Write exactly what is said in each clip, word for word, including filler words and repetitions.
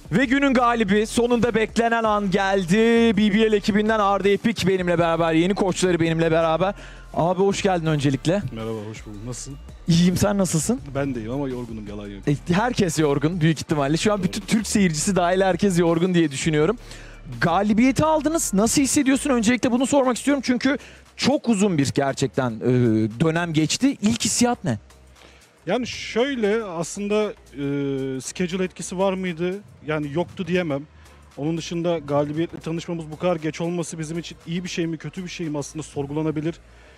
Ve günün galibi, sonunda beklenen an geldi. B B L ekibinden Arda Epik benimle beraber, yeni koçları benimle beraber. Abi hoş geldin öncelikle. Merhaba, hoş bulduk. Nasılsın? İyiyim, sen nasılsın? Ben de iyiyim ama yorgunum, yalan yok. E, herkes yorgun büyük ihtimalle. Şu an bütün Türk seyircisi dahil herkes yorgun diye düşünüyorum. Galibiyeti aldınız. Nasıl hissediyorsun? Öncelikle bunu sormak istiyorum. Çünkü çok uzun bir gerçekten e, dönem geçti. İlk hissiyat ne? Yani şöyle, aslında e, schedule etkisi var mıydı? Yani yoktu diyemem. Onun dışında galibiyetle tanışmamız bu kadar geç olması bizim için iyi bir şey mi, kötü bir şey mi aslında sorgulanabilir.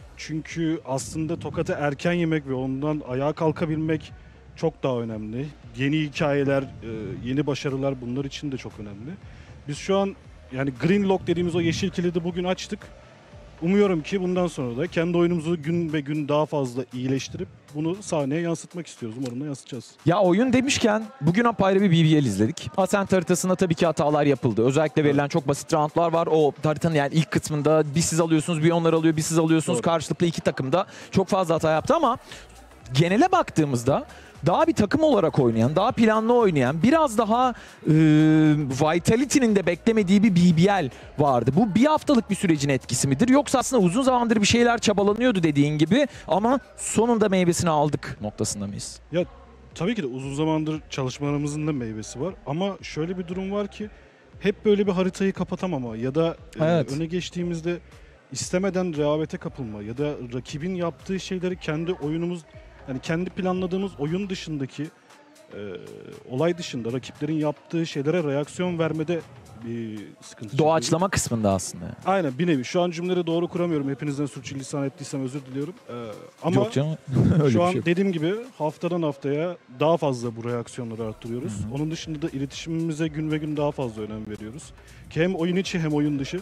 Çünkü aslında tokatı erken yemek ve ondan ayağa kalkabilmek çok daha önemli. Yeni hikayeler, e, yeni başarılar bunlar için de çok önemli. Biz şu an yani Green Lock dediğimiz o yeşil kilidi bugün açtık. Umuyorum ki bundan sonra da kendi oyunumuzu gün ve gün daha fazla iyileştirip bunu sahneye yansıtmak istiyoruz. Umarım da yansıtacağız. Ya oyun demişken bugün apayrı bir B B L izledik. Ascent haritasında tabii ki hatalar yapıldı. Özellikle verilen çok basit roundlar var. O haritanın yani ilk kısmında bir siz alıyorsunuz, bir onlar alıyor, bir siz alıyorsunuz. Doğru. Karşılıklı iki takım da çok fazla hata yaptı ama genele baktığımızda daha bir takım olarak oynayan, daha planlı oynayan, biraz daha e, Vitality'nin de beklemediği bir B B L vardı. Bu bir haftalık bir sürecin etkisi midir? Yoksa aslında uzun zamandır bir şeyler çabalanıyordu dediğin gibi ama sonunda meyvesini aldık noktasında mıyız? Ya tabii ki de uzun zamandır çalışmalarımızın da meyvesi var ama şöyle bir durum var ki hep böyle bir haritayı kapatamama ya da e, Evet. öne geçtiğimizde istemeden rehavete kapılma ya da rakibin yaptığı şeyleri kendi oyunumuz, yani kendi planladığımız oyun dışındaki e, olay dışında rakiplerin yaptığı şeylere reaksiyon vermede bir sıkıntı çekiyoruz. Doğaçlama kısmında aslında. Aynen, bir nevi. Şu an cümleleri doğru kuramıyorum. Hepinizden sürçülisan ettiysem özür diliyorum. Ee, ama Yok canım. Öyle şu bir an şey yok. dediğim gibi haftadan haftaya daha fazla bu reaksiyonları arttırıyoruz. Hı hı. Onun dışında da iletişimimize gün ve gün daha fazla önem veriyoruz. Ki hem oyun içi hem oyun dışı.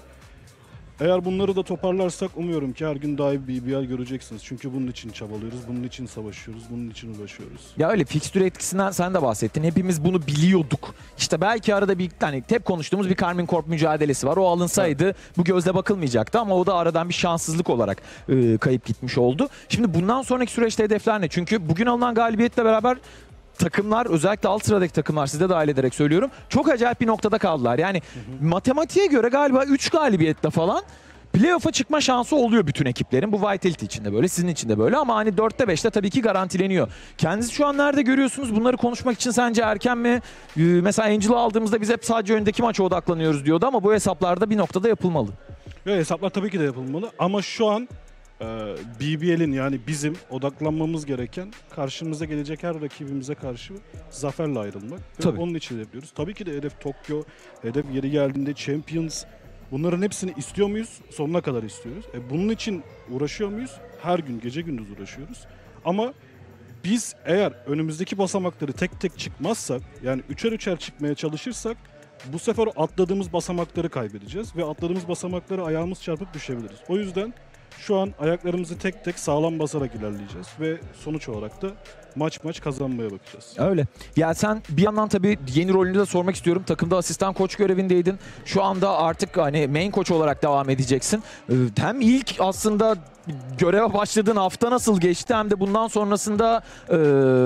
Eğer bunları da toparlarsak umuyorum ki her gün daha iyi bir B B L göreceksiniz. Çünkü bunun için çabalıyoruz, bunun için savaşıyoruz, bunun için uğraşıyoruz. Ya öyle fikstür etkisinden sen de bahsettin. Hepimiz bunu biliyorduk. İşte belki arada bir hani hep konuştuğumuz bir Karmine Corp mücadelesi var. O alınsaydı evet, bu gözle bakılmayacaktı ama o da aradan bir şanssızlık olarak e, kayıp gitmiş oldu. Şimdi bundan sonraki süreçte hedefler ne? Çünkü bugün alınan galibiyetle beraber takımlar, özellikle alt sıradaki takımlar, size dahil ederek söylüyorum, çok acayip bir noktada kaldılar. Yani hı hı. matematiğe göre galiba üç galibiyetle falan playoff'a çıkma şansı oluyor bütün ekiplerin. Bu Vitality için de böyle, sizin için de böyle ama hani dörtte beşte tabii ki garantileniyor. Kendinizi şu an nerede görüyorsunuz? Bunları konuşmak için sence erken mi? Ee, mesela Angel'ı aldığımızda biz hep sadece öndeki maça odaklanıyoruz diyordu ama bu hesaplarda bir noktada yapılmalı. Ve hesaplar tabii ki de yapılmalı ama şu an e, B B L'in, yani bizim odaklanmamız gereken karşımıza gelecek her rakibimize karşı zaferle ayrılmak. Tabii. Ve onun için yapıyoruz. Tabii ki de hedef Tokyo, hedef yeri geldiğinde Champions. Bunların hepsini istiyor muyuz? Sonuna kadar istiyoruz. E bunun için uğraşıyor muyuz? Her gün gece gündüz uğraşıyoruz. Ama biz eğer önümüzdeki basamakları tek tek çıkmazsak, yani üçer üçer çıkmaya çalışırsak bu sefer o atladığımız basamakları kaybedeceğiz ve atladığımız basamakları ayağımız çarpıp düşebiliriz. O yüzden şu an ayaklarımızı tek tek sağlam basarak ilerleyeceğiz ve sonuç olarak da maç maç kazanmaya bakacağız. Öyle. Ya sen bir yandan tabii yeni rolünü de sormak istiyorum. Takımda asistan koç görevindeydin. Şu anda artık hani main koç olarak devam edeceksin. Ee, hem ilk aslında göreve başladığın hafta nasıl geçti hem de bundan sonrasında e,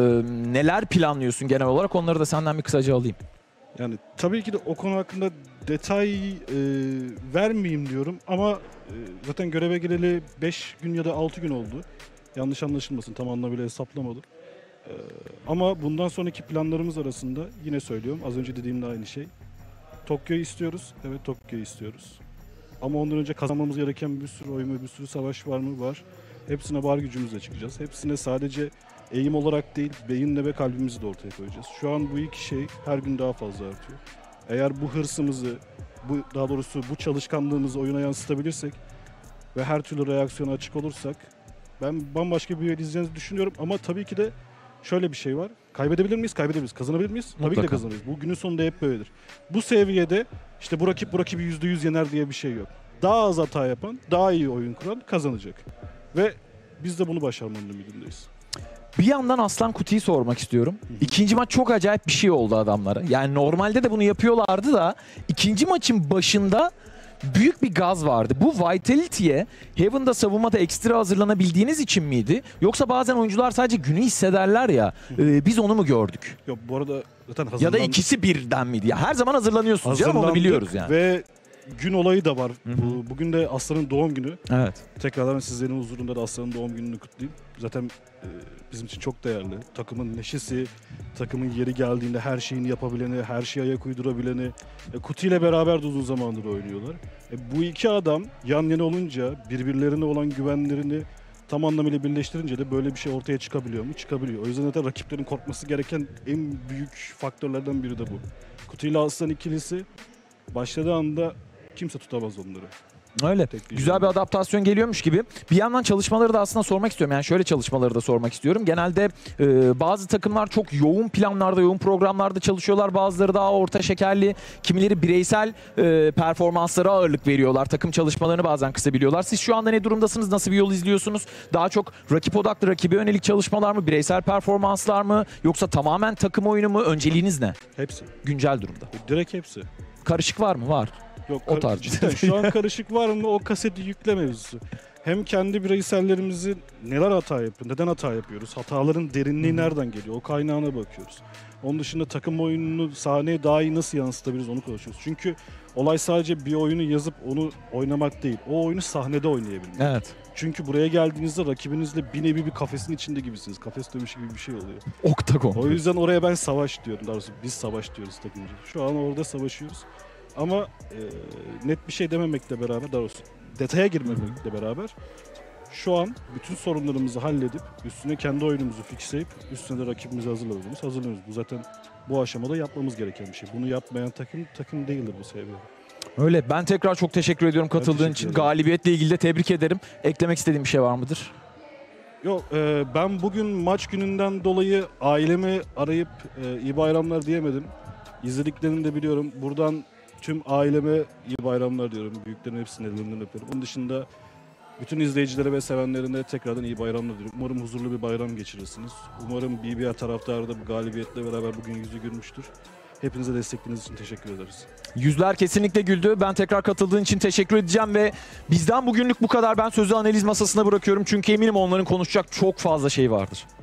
neler planlıyorsun genel olarak, onları da senden bir kısaca alayım. Yani tabii ki de o konu hakkında detay e, vermeyeyim diyorum ama e, zaten göreve gireli beş gün ya da altı gün oldu. Yanlış anlaşılmasın, tam anlamıyla hesaplamadım. E, ama bundan sonraki planlarımız arasında yine söylüyorum, az önce dediğim de aynı şey. Tokyo'yu istiyoruz. Evet, Tokyo'yu istiyoruz. Ama ondan önce kazanmamız gereken bir sürü oyun ve bir sürü savaş var mı? Var. Hepsine var gücümüzle çıkacağız. Hepsine sadece eğim olarak değil, beyinle ve kalbimizi de ortaya koyacağız. Şu an bu iki şey her gün daha fazla artıyor. Eğer bu hırsımızı, bu daha doğrusu bu çalışkanlığımızı oyuna yansıtabilirsek ve her türlü reaksiyona açık olursak ben bambaşka bir yol izleyeceğimizi düşünüyorum ama tabii ki de şöyle bir şey var. Kaybedebilir miyiz? Kaybedebiliriz. Kazanabilir miyiz? Tabii Mutlaka ki de kazanırız. Bu günün sonunda hep böyledir. Bu seviyede işte bu rakip bu rakibi yüzde yüz yener diye bir şey yok. Daha az hata yapan, daha iyi oyun kuran kazanacak. Ve biz de bunu başarmanın ümidindeyiz. Bir yandan Aslan Kuti'yi sormak istiyorum. İkinci maç çok acayip bir şey oldu adamlara. Yani normalde de bunu yapıyorlardı da ikinci maçın başında büyük bir gaz vardı. Bu Vitality'ye Heaven'da savunmada ekstra hazırlanabildiğiniz için miydi? Yoksa bazen oyuncular sadece günü hissederler ya, e, biz onu mu gördük? Yok bu arada zaten Ya hazırlandık. da ikisi birden miydi? Ya her zaman hazırlanıyorsunuz canım, onu Hazırlandık biliyoruz yani. Ve gün olayı da var. Hı hı. Bu, bugün de Aslan'ın doğum günü. Evet. Tekrardan sizlerin huzurunda da Aslan'ın doğum gününü kutlayayım. Zaten e, bizim için çok değerli. Takımın neşesi, takımın yeri geldiğinde her şeyini yapabileni, her şeye ayak uydurabileni. E, Kuti ile beraber de uzun zamandır oynuyorlar. E, bu iki adam yan yana olunca birbirlerine olan güvenlerini tam anlamıyla birleştirince de böyle bir şey ortaya çıkabiliyor mu? Çıkabiliyor. O yüzden zaten rakiplerin korkması gereken en büyük faktörlerden biri de bu. Kuti ile Aslan ikilisi başladığı anda kimse tutamaz onları. Öyle. Güzel bir adaptasyon geliyormuş gibi. Bir yandan çalışmaları da aslında sormak istiyorum. Yani şöyle çalışmaları da sormak istiyorum. Genelde e, bazı takımlar çok yoğun planlarda, yoğun programlarda çalışıyorlar. Bazıları daha orta şekerli. Kimileri bireysel e, performanslara ağırlık veriyorlar. Takım çalışmalarını bazen kısabiliyorlar. Siz şu anda ne durumdasınız? Nasıl bir yol izliyorsunuz? Daha çok rakip odaklı, rakibe yönelik çalışmalar mı? Bireysel performanslar mı? Yoksa tamamen takım oyunu mu? Önceliğiniz ne? Hepsi. Güncel durumda. Direkt hepsi. Karışık var mı? Var. Yok, O kar- tarz. cidden şu an karışık var mı o kaseti yükle mevzusu. Hem kendi bireysellerimizi neler hata yapıyor, neden hata yapıyoruz, hataların derinliği nereden geliyor, o kaynağına bakıyoruz. Onun dışında takım oyununu sahneye daha iyi nasıl yansıtabiliriz onu konuşuyoruz. Çünkü olay sadece bir oyunu yazıp onu oynamak değil, o oyunu sahnede oynayabilmek. Evet. Çünkü buraya geldiğinizde rakibinizle bir nevi bir kafesin içinde gibisiniz. Kafes dövüşü gibi bir şey oluyor. Oktagon. O yüzden oraya ben savaş diyorum. Daha doğrusu biz savaş diyoruz takımcı. Şu an orada savaşıyoruz. Ama e, net bir şey dememekle beraber, daha doğrusu detaya girmemekle beraber şu an bütün sorunlarımızı halledip üstüne kendi oyunumuzu fixleyip üstüne de rakibimizi hazırladığımız hazırlıyoruz. Bu zaten bu aşamada yapmamız gereken bir şey. Bunu yapmayan takım takım değildir bu seviye. Öyle. Ben tekrar çok teşekkür ediyorum katıldığın teşekkür için. ederim. Galibiyetle ilgili de tebrik ederim. Eklemek istediğim bir şey var mıdır? Yok e, ben bugün maç gününden dolayı ailemi arayıp e, iyi bayramlar diyemedim. İzlediklerini de biliyorum. Buradan tüm aileme iyi bayramlar diyorum. Büyüklerin hepsinin ellerinden öperim. Bunun dışında bütün izleyicilere ve sevenlerine tekrardan iyi bayramlar diliyorum. Umarım huzurlu bir bayram geçirirsiniz. Umarım B B A taraftarı da bu galibiyetle beraber bugün yüzü gülmüştür. Hepinize destekleriniz için teşekkür ederiz. Yüzler kesinlikle güldü. Ben tekrar katıldığın için teşekkür edeceğim ve bizden bugünlük bu kadar. Ben sözü analiz masasına bırakıyorum. Çünkü eminim onların konuşacak çok fazla şey vardır.